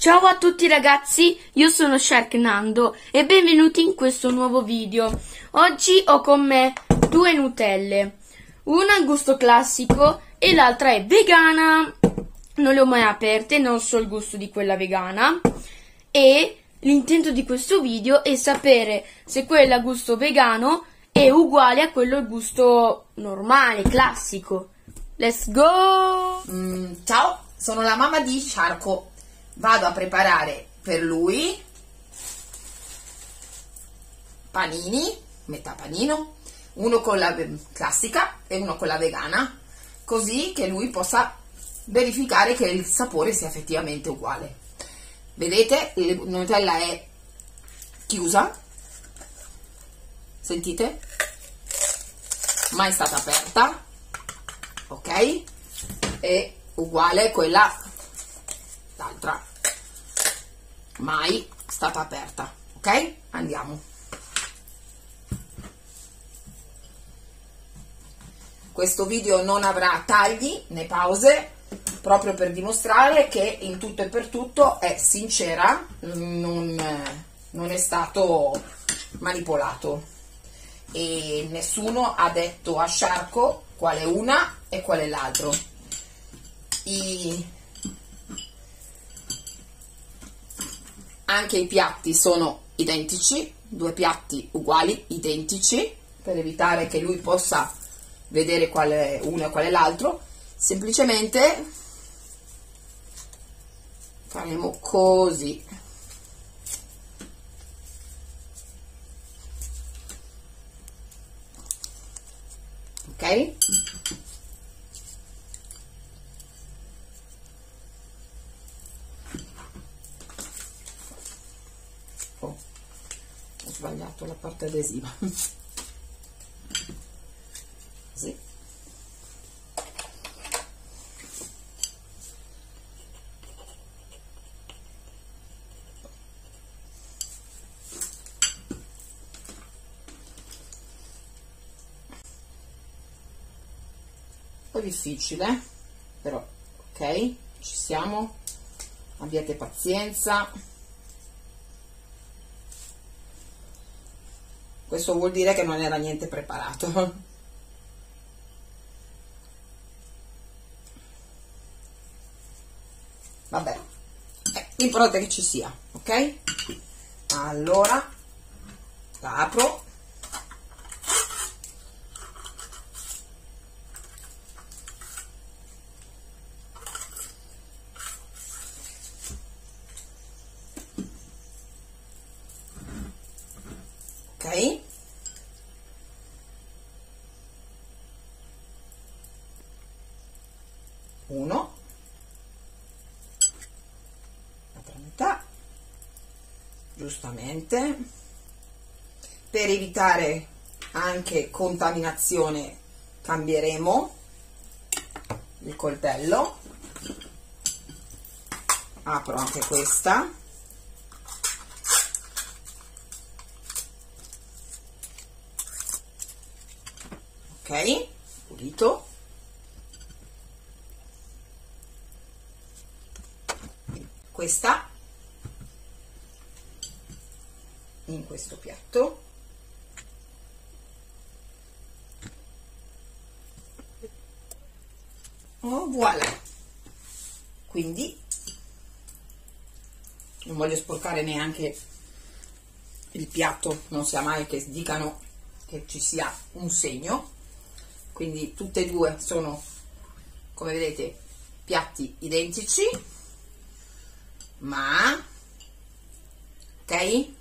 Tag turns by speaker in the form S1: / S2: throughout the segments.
S1: Ciao a tutti ragazzi, io sono Sharknando e benvenuti in questo nuovo video. Oggi ho con me due Nutelle, una al gusto classico e l'altra è vegana. Non le ho mai aperte, non so il gusto di quella vegana e l'intento di questo video è sapere se quella a gusto vegano è uguale a quello al gusto normale, classico. Let's go!
S2: Ciao, sono la mamma di Sharko. Vado a preparare per lui panini, metà panino, uno con la classica e uno con la vegana, così che lui possa verificare che il sapore sia effettivamente uguale. Vedete, la Nutella è chiusa, sentite? Mai stata aperta, ok? È uguale a quella l'altra, mai stata aperta, ok? Andiamo. Questo video non avrà tagli né pause, proprio per dimostrare che in tutto e per tutto è sincera, non è stato manipolato e nessuno ha detto a Sharko qual è una e qual è l'altro. Anche i piatti sono identici, due piatti uguali, identici, per evitare che lui possa vedere qual è uno e qual è l'altro. Semplicemente faremo così. Ok? Ho sbagliato la parte adesiva. Così. Un po' difficile, però ok, ci siamo, abbiate pazienza. Questo vuol dire che non era niente preparato. Vabbè, l'importante è che ci sia, ok? Allora la apro. Ok, uno, l'altra metà, giustamente, per evitare anche contaminazione cambieremo il coltello. Apro anche questa. Ok, pulito. Questa in questo piatto. Oh, voilà. Quindi non voglio sporcare neanche il piatto, non sia mai che dicano che ci sia un segno. Quindi tutte e due sono, come vedete, piatti identici, ma ok,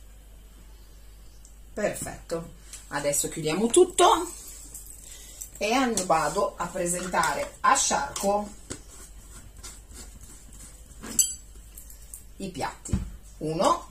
S2: perfetto. Adesso chiudiamo tutto e vado a presentare a Sharko i piatti. Uno,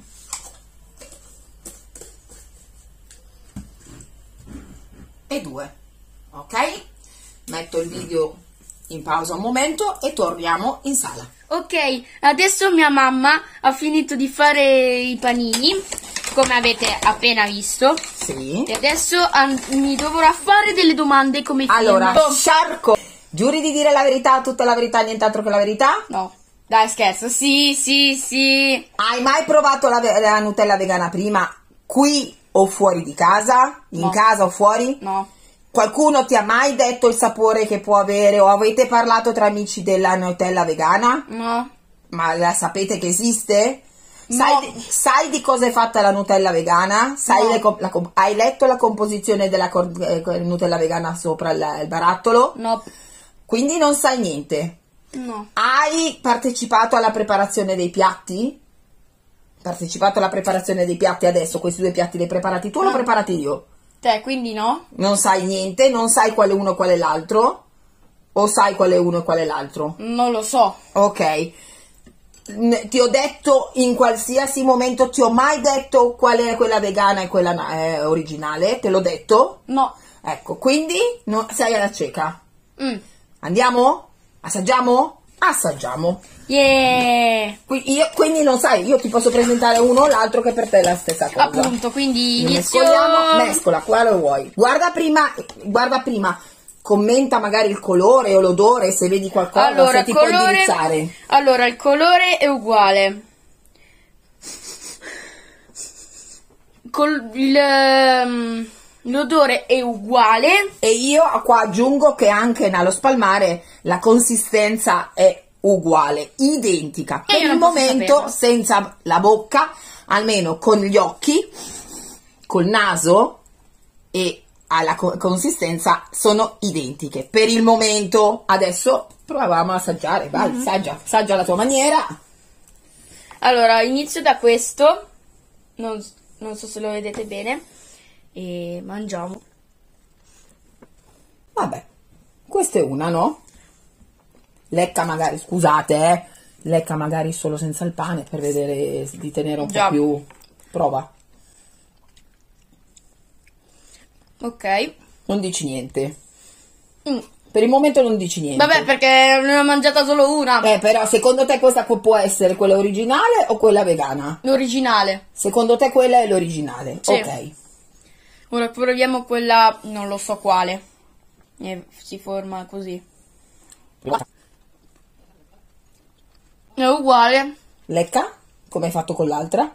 S2: e due. Ok, metto il video in pausa un momento e torniamo in sala.
S1: Ok, adesso mia mamma ha finito di fare i panini, come avete appena visto.
S2: Sì.
S1: E adesso mi dovrà fare delle domande come film.
S2: Allora, Sharko, giuri di dire la verità, tutta la verità, nient'altro che la verità?
S1: No. Dai, scherzo. Sì, sì, sì.
S2: Hai mai provato la Nutella vegana prima, qui o fuori di casa? In
S1: No.
S2: casa o fuori?
S1: No.
S2: Qualcuno ti ha mai detto il sapore che può avere o avete parlato tra amici della Nutella vegana?
S1: No.
S2: Ma la sapete che esiste?
S1: No.
S2: Sai di cosa è fatta la Nutella vegana? Sai
S1: No.
S2: hai letto la composizione della Nutella vegana sopra il barattolo?
S1: No.
S2: Quindi non sai niente.
S1: No.
S2: Hai partecipato alla preparazione dei piatti? Partecipato alla preparazione dei piatti adesso? Questi due piatti li hai preparati tu o li ho preparati io?
S1: Te, quindi no?
S2: Non sai niente? Non sai quale uno e quale l'altro? O sai quale uno e quale l'altro?
S1: Non lo so.
S2: Ok. Ti ho detto in qualsiasi momento, ti ho mai detto qual è quella vegana e quella originale? Te l'ho detto?
S1: No.
S2: Ecco, quindi sei alla cieca.
S1: Mm.
S2: Andiamo? Assaggiamo? Assaggiamo.
S1: Yeah.
S2: Quindi non sai, io ti posso presentare uno o l'altro che per te è la stessa cosa.
S1: Appunto, quindi
S2: Lo
S1: inizio.
S2: mescoliamo, mescola, quale vuoi. Guarda prima, commenta magari il colore o l'odore, se vedi qualcosa,
S1: Allora,
S2: se ti puoi indirizzare.
S1: Allora, il colore è uguale. L'odore è uguale.
S2: E io qua aggiungo che anche nello spalmare la consistenza è uguale, identica.
S1: E
S2: Per
S1: io
S2: il
S1: non posso
S2: momento,
S1: saperlo.
S2: senza la bocca, almeno con gli occhi, col naso e alla consistenza sono identiche. Per il momento, adesso proviamo a assaggiare. Vai, assaggia alla tua maniera.
S1: Allora, inizio da questo. Non so se lo vedete bene. E mangiamo.
S2: Vabbè, questa è una, no? Lecca magari, scusate, lecca magari solo senza il pane per vedere di tenere un po' più. Prova.
S1: Ok.
S2: Non dici niente.
S1: Mm.
S2: Per il momento non dici niente.
S1: Vabbè, perché ne ho mangiata solo una.
S2: Però secondo te questa può essere quella originale o quella vegana?
S1: L'originale.
S2: Secondo te quella è l'originale?
S1: Sì.
S2: Ok.
S1: Ora proviamo quella, non lo so quale. Si forma così. È uguale.
S2: Lecca? Come hai fatto con l'altra?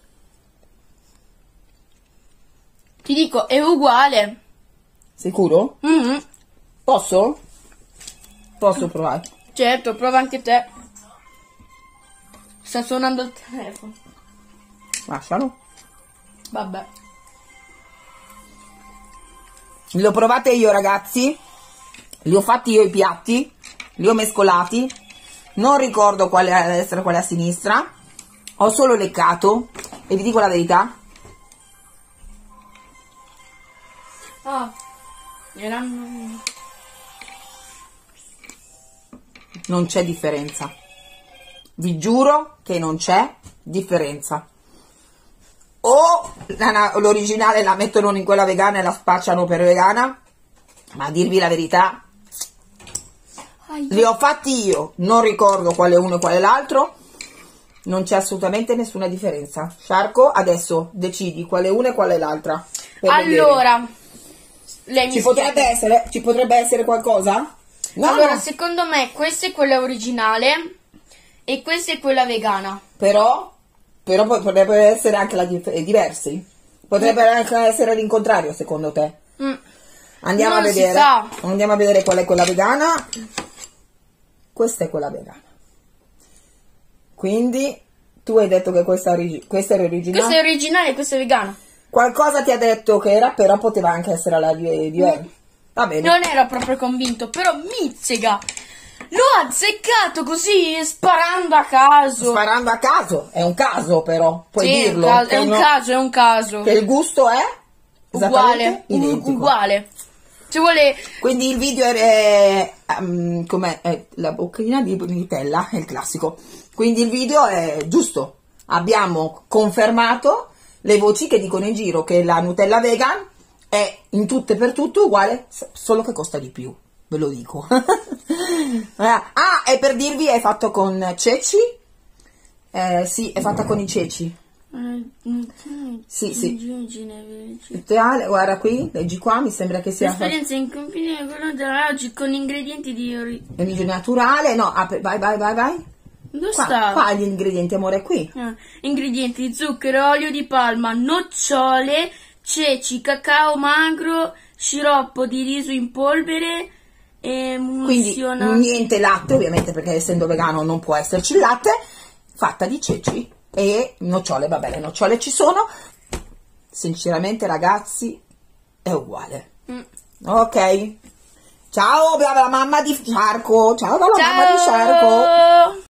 S1: Ti dico, è uguale.
S2: Sicuro?
S1: Mhm.
S2: Posso? Posso provare?
S1: Certo, prova anche te. Sta suonando il telefono.
S2: Lascialo.
S1: Vabbè.
S2: Li ho provate io, ragazzi, li ho fatti io i piatti, li ho mescolati, non ricordo quale a destra e quale a sinistra, ho solo leccato e vi dico la verità, non c'è differenza, vi giuro che non c'è differenza. O l'originale la mettono in quella vegana e la spacciano per vegana, ma a dirvi la verità, li ho fatti io, non ricordo quale uno e quale l'altro, non c'è assolutamente nessuna differenza. Sciarco, adesso decidi quale una e quale l'altra.
S1: Allora, lei mi
S2: ci potrebbe essere qualcosa? No,
S1: allora,
S2: no.
S1: secondo me questa è quella originale e questa è quella vegana.
S2: Però poi potrebbero essere anche diversi. Potrebbero anche essere all'incontrario, secondo te. Andiamo
S1: Non
S2: a
S1: si
S2: vedere.
S1: sa.
S2: Andiamo a vedere qual è quella vegana. Questa è quella vegana. Quindi tu hai detto che questa era originale.
S1: Questa è originale e questa è vegana.
S2: Qualcosa ti ha detto che era, però poteva anche essere la diversa. Va bene.
S1: Non ero proprio convinto, però mizzega. L'ho azzeccato così, sparando a caso.
S2: Sparando a caso, è un caso però, puoi
S1: Sì,
S2: dirlo.
S1: è un caso.
S2: Che il gusto è
S1: Uguale,
S2: identico.
S1: uguale. Se vuole.
S2: Quindi il video è com'è? È la bocchina di Nutella, è il classico. Quindi il video è giusto. Abbiamo confermato le voci che dicono in giro che la Nutella vegan è in tutto e per tutto uguale, solo che costa di più. Ve lo dico. E per dirvi è fatto con ceci? Sì, è fatta con i ceci. Sì. Guarda qui, leggi qua, mi sembra che sia
S1: L'esperienza in confine con oggi con ingredienti di
S2: origine naturale. No, vai.
S1: Dove sta?
S2: Qua gli ingredienti, amore, qui.
S1: Ingredienti: zucchero, olio di palma, nocciole, ceci, cacao magro, sciroppo di riso in polvere e
S2: Quindi niente latte, ovviamente, perché essendo vegano non può esserci il latte, fatta di ceci e nocciole. Vabbè, le nocciole ci sono. Sinceramente, ragazzi, è uguale. Ok? Ciao dalla mamma di Sciarco. Ciao dalla mamma di Sciarco.